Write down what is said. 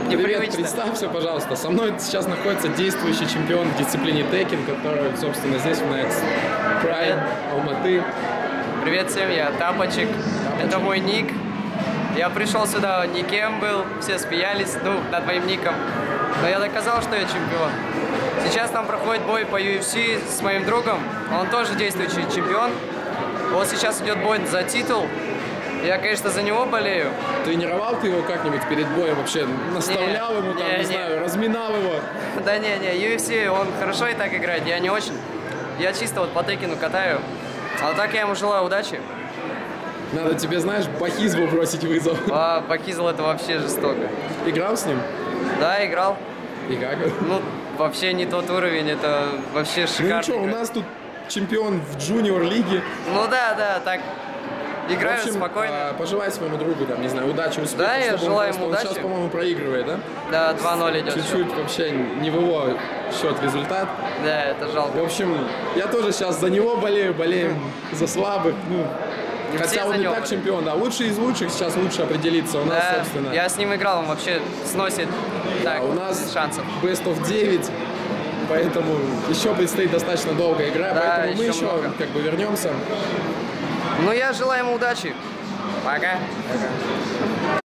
Привет, непривычно. представься, пожалуйста. Со мной сейчас находится действующий чемпион в дисциплине тейкинг, который, собственно, здесь в Next Prime Алматы. Привет всем, я Тапочек. Это мой ник. Я пришел сюда никем был, все смеялись, над моим ником. Но я доказал, что я чемпион. Сейчас там проходит бой по UFC с моим другом. Он тоже действующий чемпион. Вот сейчас идет бой за титул. Я, конечно, за него болею. Тренировал ты его как-нибудь перед боем вообще? Наставлял ему, там, не знаю, разминал его? Да не, UFC, он хорошо и так играет, я не очень. Я чисто вот по тейкину катаю. А так я ему желаю удачи. Надо тебе, знаешь, Бахизму бросить вызов. А Бахизл это вообще жестоко. Играл с ним? Да, играл. И как? Ну, вообще не тот уровень, это вообще шикарно. Ну ничего, у нас тут чемпион в джуниор-лиге. Ну да, так. Играю в общем, спокойно. Пожелай своему другу, там, не знаю, удачи, успеха. Да, я желаю ему удачи. Он сейчас, по-моему, проигрывает, да? Да, 2-0 идет. Чуть-чуть вообще не в его счет результат. Да, это жалко. В общем, я тоже сейчас за него болеем за слабых. Ну, хотя он не так чемпион, да. Лучший из лучших сейчас лучше определиться. У нас, да, собственно... Я с ним играл, он вообще сносит так, у нас шансов. Best of 9, поэтому еще предстоит достаточно долгая игра, Да, поэтому мы еще много. как бы вернемся. Ну, я желаю ему удачи. Пока. Пока.